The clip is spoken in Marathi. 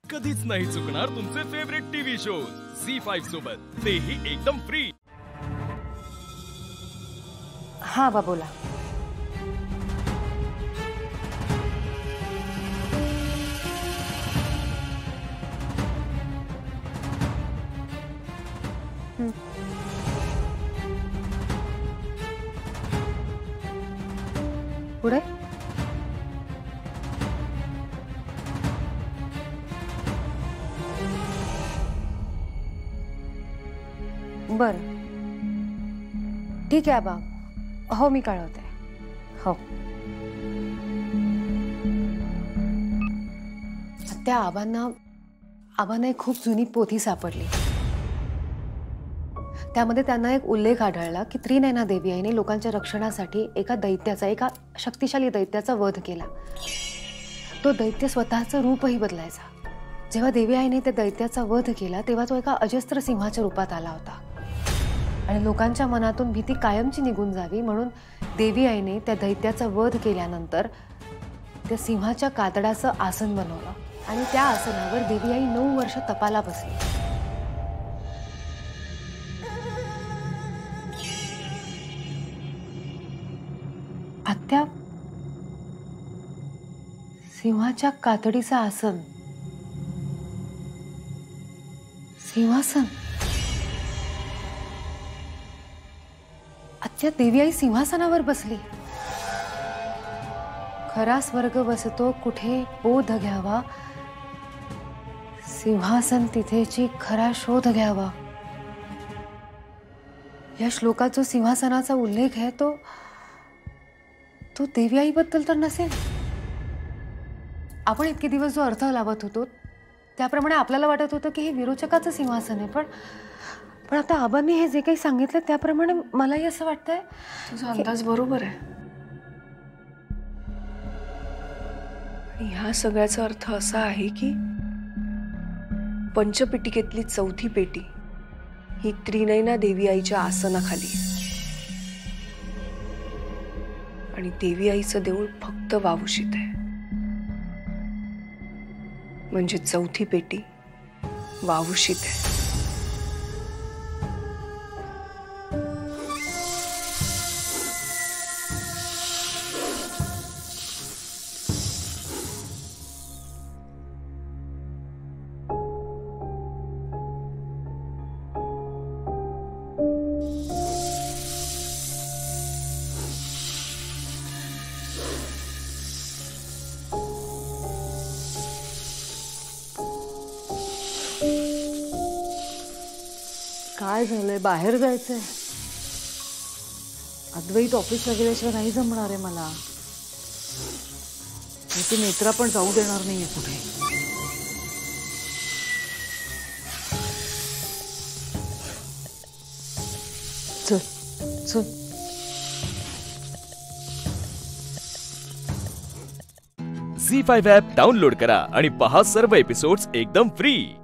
कधीच नाही चुकणार तुमचे फेवरेट टीव्ही शोज झी5 सोबत, तेही एकदम फ्री। हाँ बा बोला। पुढे बर ठीक आहे आबा, हो मी कळवते। हो त्या आबांना एक खूप जुनी पोथी सापडली। त्यामध्ये त्यांना एक उल्लेख आढळला की त्रिनयना देवी आईने लोकांच्या रक्षणासाठी एका शक्तिशाली दैत्याचा वध केला। तो दैत्य स्वतःचं रूपही बदलायचा। जेव्हा देवी आईने त्या दैत्याचा वध केला तेव्हा तो एका अजस्त्र सिंहाच्या रूपात आला होता आणि लोकांच्या मनातून भीती कायमची निघून जावी म्हणून देवी आईने त्या दैत्याचा वध केल्यानंतर त्या सिंहाच्या कातडाचं आसन बनवलं आणि त्या आसनावर देवी आई 9 वर्ष तपाला बसली। आत्या, सिंहाच्या कातडीचं आसन, सिंहासन, आत्या देवी आई सिंहासनावर बसली। खरा स्वर्ग बसतो कुठे बोध घ्यावा, सिंहासन तिथेची खरा शोध घ्यावा। या श्लोकात जो सिंहासनाचा उल्लेख आहे तो देवी आईबद्दल तर नसेल। आपण इतके दिवस जो अर्थ लावत होतो त्याप्रमाणे आपल्याला वाटत होतं की हे विरोचकाचं सिंहासन आहे, पण आता आबांनी हे जे काही सांगितलं त्याप्रमाणे मलाही असं वाटतंय तुझा अंदाज बरोबर आहे। ह्या सगळ्याचा अर्थ असा आहे की पंचपेटिकेतली चौथी पेटी ही त्रिनयना देवी आईच्या आसनाखाली आणि देवी आईचं देऊळ फक्त वावुशीत आहे। म्हणजे चौथी पेटी वावुशीत आहे। काय झालंय? बाहेर जायचंय? अद्वैत ऑफिसला गेल्याशिवाय नाही जमणार आहे मला। ती नेत्रा पण जाऊ देणार नाहीये कुठे। चल चल। झी5 ॲप डाउनलोड करा आणि पहा सर्व एपिसोड्स एकदम फ्री।